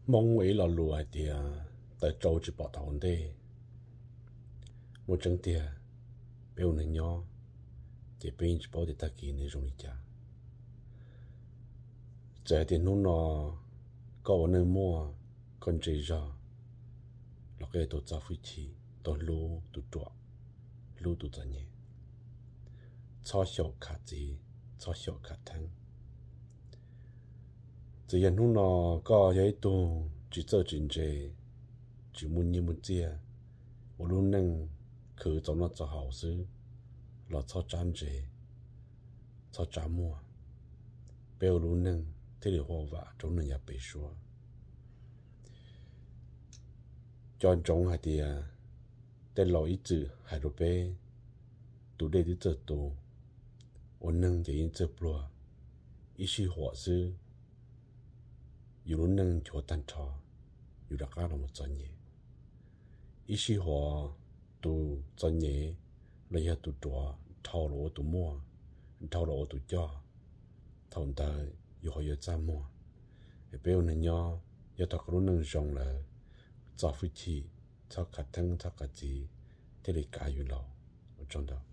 mong ấy là lùa thì tại trâu chỉ bỏ thằng đây một chân tiền béo nên nhỏ thì bên chỉ bảo để ta kỹ nên dùng đi chả giờ thì nó có nơi mua con chơi ra là cái tổ chức phi chi tổ lú tổ trọ lú tổ chân nhẹ cho sầu khát gì cho sầu khát thắng giờ hiện nó có giấy tu chỉ cho chuyện chơi chỉ muốn như muốn chia我luôn能去做那做好事，来做战者，做战魔，不要luôn能这里话话总能也被说，专种还的啊，แต่老一直还都被，都得的这多，我能就因这不了，一些话是，有luôn能做单车，有大家那么专业。一些话都专业，了也都多，套路都么，套路都假，套但又好有怎么，也不要人家要他可能上了，早回去，早开灯早开机，这里加油了，我真的。